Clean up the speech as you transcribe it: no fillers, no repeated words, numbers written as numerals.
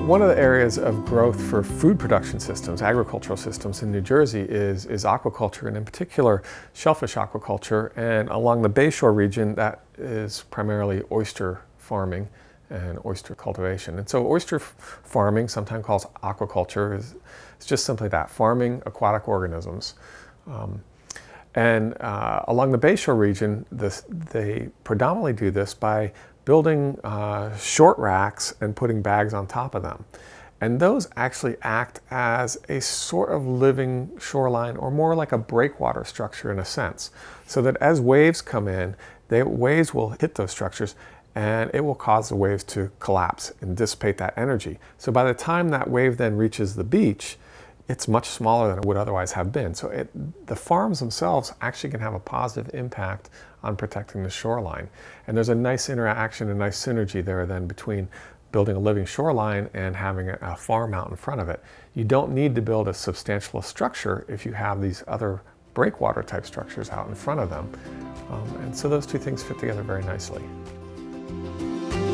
One of the areas of growth for food production systems, agricultural systems in New Jersey is aquaculture, and in particular shellfish aquaculture. And along the Bayshore region, that is primarily oyster farming and oyster cultivation. And so oyster farming, sometimes called aquaculture, is just simply that, farming aquatic organisms. Along the Bayshore region, they predominantly do this by building short racks and putting bags on top of them. And those actually act as a sort of living shoreline, or more like a breakwater structure in a sense. So that as waves come in, the waves will hit those structures and it will cause the waves to collapse and dissipate that energy. So by the time that wave then reaches the beach, it's much smaller than it would otherwise have been. So the farms themselves actually can have a positive impact on protecting the shoreline. And there's a nice interaction, a nice synergy there then between building a living shoreline and having a farm out in front of it. You don't need to build a substantial structure if you have these other breakwater type structures out in front of them. And so those two things fit together very nicely.